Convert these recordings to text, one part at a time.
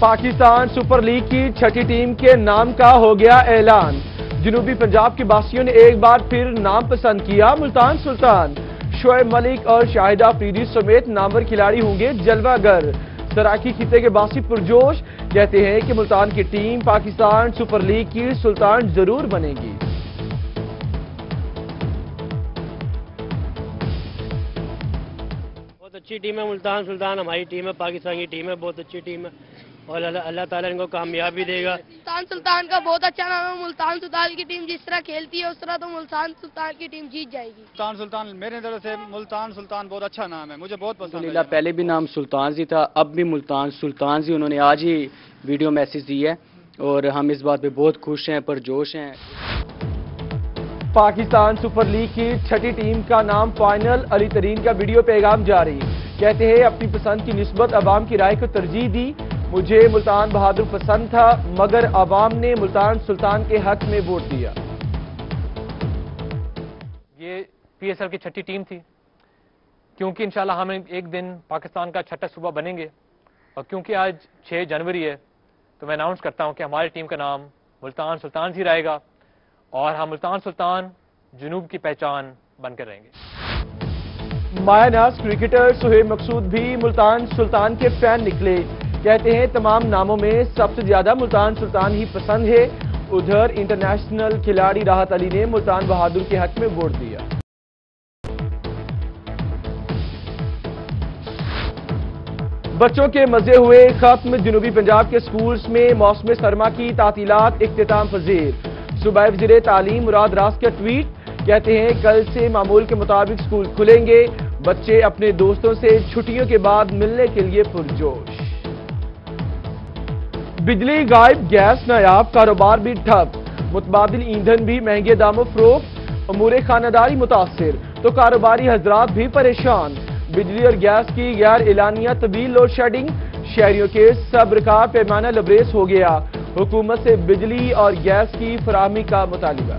Pakistan super league کی چھٹی team کے نام کا ہو گیا اعلان۔ جنوبی پنجاب کے باسیوں نے ایک بار پھر نام پسند کیا، ملتان سلطان۔ شعیب ملک اور شاہدہ فریدی سمیت نامور کھلاڑی ہوں گے جلوہ گر۔ سرائکی خطے کے باسی پرجوش کہتے ہیں کہ ملتان کی ٹیم پاکستان سپر لیگ کی سلطان ضرور بنے گی۔ بہت اچھی ٹیم ہے ملتان سلطان، ہماری ٹیم ہے، پاکستان کی ٹیم ہے، بہت اچھی ٹیم ہے اور اللہ تعالیٰ ان کو کامیابی دے گا۔ ملتان سلطان کا بہت اچھا نام ہے۔ ملتان سلطان کی ٹیم جس طرح کھیلتی ہے اس طرح تو ملتان سلطان کی ٹیم جیت جائے گی۔ ملتان سلطان میرے نظر سے ملتان سلطان بہت اچھا نام ہے، مجھے بہت پسند ہے۔ پہلے بھی نام سلطان ہی تھا، اب بھی ملتان سلطان ہی، انہوں نے آج ہی ویڈیو میسج دی ہے اور ہم اس بات پہ بہت خوش ہیں، پرجوش ہیں۔ پاکستان سپر لیگ کی چھٹی ٹیم کا نام فائنل، علی ترین کا ویڈیو پیغام جاری۔ کہتے ہیں اپنی پسند کی نسبت عوام کی رائے کو ترجیح دی، مجھے ملتان بہادر پسند تھا مگر عوام نے ملتان سلطان کے حق میں ووٹ دیا۔ یہ پی ایس ایل کی چھٹی ٹیم تھی، کیونکہ انشاءاللہ ہم ایک دن پاکستان کا چھٹا صوبہ بنیں گے اور کیونکہ آج 6 جنوری ہے تو میں اناؤنس کرتا ہوں کہ ہماری ٹیم کا نام ملتان سلطان ہی رہے گا اور ہم ملتان سلطان جنوب کی پہچان بن کر رہیں گے۔ مایہ ناز کرکٹر سہیب مقصود بھی ملتان سلطان کے فین نکلے، کہتے ہیں تمام ناموں میں سب سے زیادہ ملتان سلطان ہی پسند ہے۔ ادھر انٹرنیشنل کھلاڑی راحت علی نے ملتان بہادر کے حق میں ووٹ دیا۔ بچوں کے مزے ہوئے ختم، جنوبی پنجاب کے سکولز میں موسم سرما کی تعطیلات اختتام پذیر۔ صوبائی وزیر تعلیم مراد راز کا ٹویٹ، کہتے ہیں کل سے معمول کے مطابق سکول کھلیں گے، بچے اپنے دوستوں سے چھٹیوں کے بعد ملنے کے لیے پرجوش۔ بجلی غائب، گیس نایاب، کاروبار بھی ٹھپ، متبادل ایندھن بھی مہنگے داموں فروخت، امور خانہ داری متاثر تو کاروباری حضرات بھی پریشان۔ بجلی اور گیس کی غیر اعلانیہ طویل لوڈ شیڈنگ، شہریوں کے صبر کا پیمانہ لبریز ہو گیا، حکومت سے بجلی اور گیس کی فراہمی کا مطالبہ۔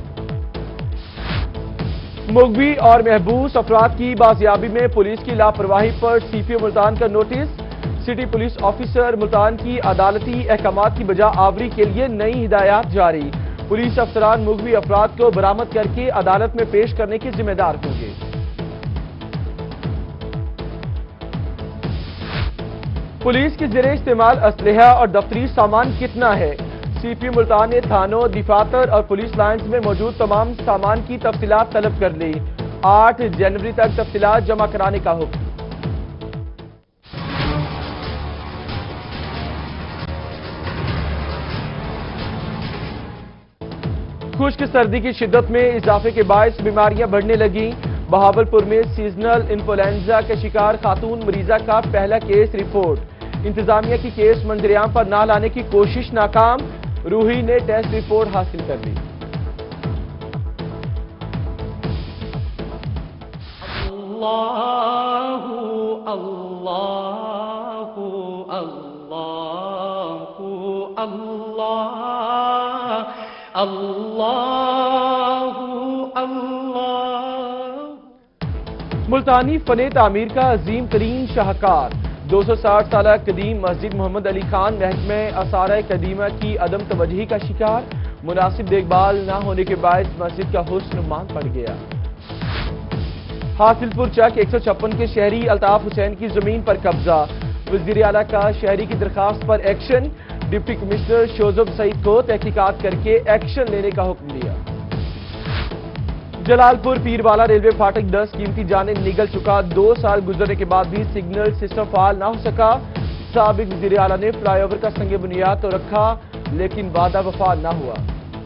مغوی اور محبوس افراد کی بازیابی میں پولیس کی لاپرواہی پر سی پی او ملتان کا notice, city police officer Multan کی عدالتی احکامات کی بجا آوری کے لیے نئی ہدایات جاری۔ پولیس افسران مغوی افراد کو برآمد کر کے عدالت میں پیش کرنے کے ذمہ دار ہوں گے۔ پولیس کے زیر استعمال اسلحہ اور دفتری سامان کتنا ہے؟ سی پی ملتان نے تھانوں، دفاتر اور پولیس لائنز میں موجود تمام سامان کی تفصیلات طلب کر لی، 8 جنوری تک تفصیلات جمع کرانے کا حکم۔ خشک سردی کی شدت میں اضافے کے باعث بیماریاں بڑھنے لگیں، بہاولپور میں سیزنل انفلوئنزا کے شکار خاتون مریضہ کا پہلا کیس رپورٹ، انتظامیہ کی کیس منظر عام پر نہ لانے کی کوشش ناکام، روحی نے ٹیسٹ رپورٹ حاصل کر لی۔ اللہ اللہ اللہ اللہ اللہ اللہ۔ ملتانی فن تعمیر کا عظیم ترین شاہکار، 260 سالہ قدیم مسجد محمد علی خان محکمہ آثار قدیمہ کی عدم توجہی کا شکار، مناسب دیکھ بھال نہ ہونے کے باعث مسجد کا حسن ماند پڑ گیا۔ حاصل پور چک 156 کے شہری الطاف حسین کی زمین پر قبضہ، وزیر اعلیٰ کا شہری کی درخواست پر action, deputy commissioner Shozab Saeed کو تحقیقات کر کے ایکشن لینے کا حکم دیا۔ جلال پور پیر والا ریلوے فاٹک 10 قیمتی جانیں نگل چکا، 2 سال گزرنے کے بعد بھی سگنل سسٹم فعال نہ ہو سکا، سابق وزیر اعلیٰ نے فلائی اوور کا سنگ بنیاد تو رکھا لیکن وعدہ وفا نہ ہوا۔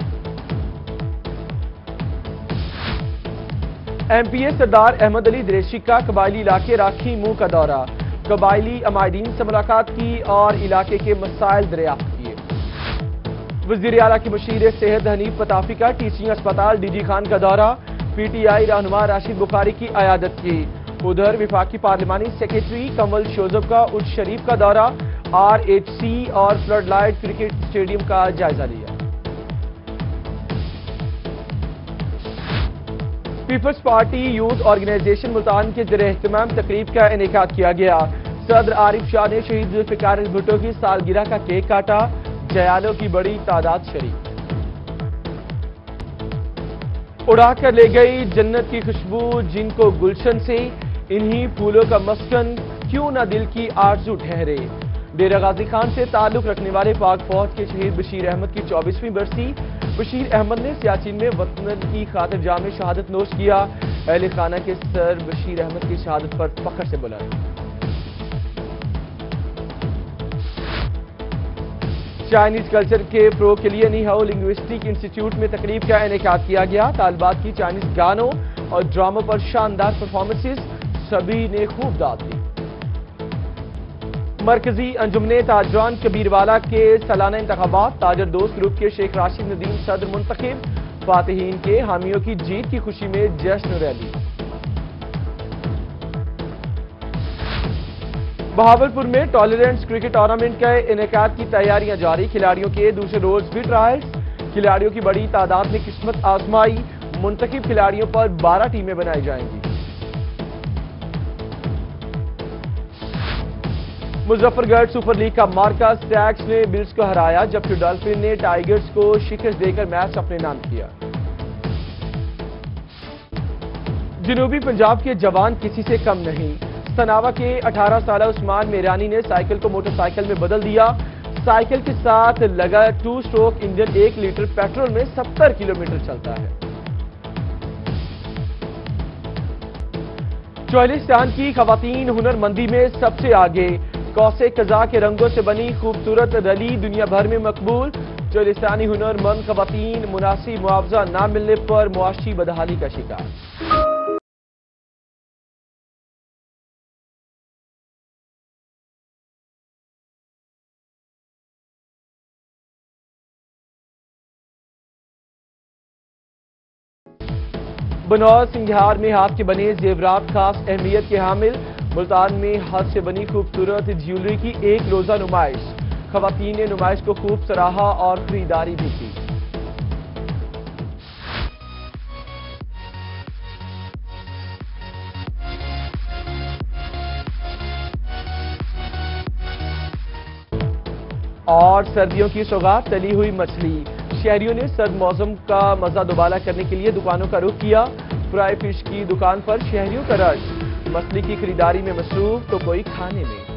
ایم پی اے سردار احمد علی دریشی کا قبائلی علاقے راکھی منہ کا دورہ، قبائلی عمائدین سے ملاقات کی اور علاقے کے مسائل دریافت کیے۔ وزیر اعلیٰ کی مشیر صحت حنیف پتافی کا ٹیچنگ اسپتال ڈی جی خان کا دورہ، پی ٹی آئی رہنما راشد بخاری کی عیادت کی۔ ادھر وفاقی پارلیمانی سیکریٹری کمل شوزب کا اج شریف کا دورہ، آر ایچ سی اور فلڈ لائٹ کرکٹ اسٹیڈیم کا جائزہ لیا۔ Peoples Party Youth Organization Multan کے زیر اہتمام تقریب کا انعقاد کیا گیا، صدر عارف شاہ نے شہید ذوالفقار بھٹو کی سالگرہ کا کیک کاٹا، جیالوں کی بڑی تعداد شریک۔ اڑا کر لے گئی جنت کی خوشبو جن کو گلشن سے، انہی پھولوں کا مسکن کیوں نہ دل کی آرزو ٹھہرے۔ ڈیرہ غازی خان سے تعلق رکھنے والے پاک فوج کے شہید بشیر احمد کی 24ویں برسی، بشیر احمد نے سیاچن میں وطن کی خاطر جام شہادت نوش کیا، اہل خانہ کے سر بشیر احمد کی شہادت پر فخر سے بلند۔ چائنیز کلچر کے فروغ کے لیے نیہاؤ لنگوسٹک انسٹیٹیوٹ میں تقریب کا انعقاد کیا گیا، طالبات کی چائنیز گانوں اور ڈراموں پر شاندار پرفارمنسز، سبھی نے خوب داد دی۔ مرکزی انجمن تاجران کبیروالا کے سالانہ انتخابات، تاجر دوست گروپ کے شیخ راشد ندیم صدر منتخب، فاتحین کے حامیوں کی جیت کی خوشی میں جشن ریلی۔ بہاولپور میں ٹالرنس کرکٹ ٹورنامنٹ کے انعقاد کی تیاریاں جاری، کھلاڑیوں کے دوسرے روز بھی ٹرائلز، کھلاڑیوں کی بڑی تعداد نے قسمت آزمائی، منتخب کھلاڑیوں پر 12 ٹیمیں بنائی جائیں گی۔ مظفر گڑھ سپر لیگ کا مارکا سٹیگز نے بلز کو ہرایا، جبکہ ڈالفن نے ٹائیگرز کو شکست دے کر میچ اپنے نام کیا۔ جنوبی پنجاب کے جوان کسی سے کم نہیں، سناوا کے 18 سالہ عثمان میرانی نے سائیکل کو موٹر سائیکل میں بدل دیا، سائیکل کے ساتھ لگا 2 اسٹروک انجن 1 لیٹر پیٹرول میں 70 کلومیٹر چلتا ہے۔ چوہلستان کی خواتین ہنر مندی میں سب سے آگے، کوسے قزا کے رنگوں سے بنی خوبصورت رلی دنیا بھر میں مقبول، چوہلستانی ہنر مند خواتین مناسب معاوضہ نہ ملنے پر معاشی بدحالی کا شکار۔ بنور سنگھیار میں ہاتھ کے بنے زیورات خاص اہمیت کے حامل، ملتان میں ہاتھ سے بنی خوبصورت جیولری کی ایک روزہ نمائش، خواتین نے نمائش کو خوب سراہا اور خریداری بھی کی۔ اور سردیوں کی سوغات تلی ہوئی مچھلی، شہریوں نے سرد موسم کا مزہ دوبالا کرنے کے لیے دکانوں کا رخ کیا، فرائی فش کی دکان پر شہریوں کا رش، مچھلی کی خریداری میں مصروف تو کوئی کھانے میں۔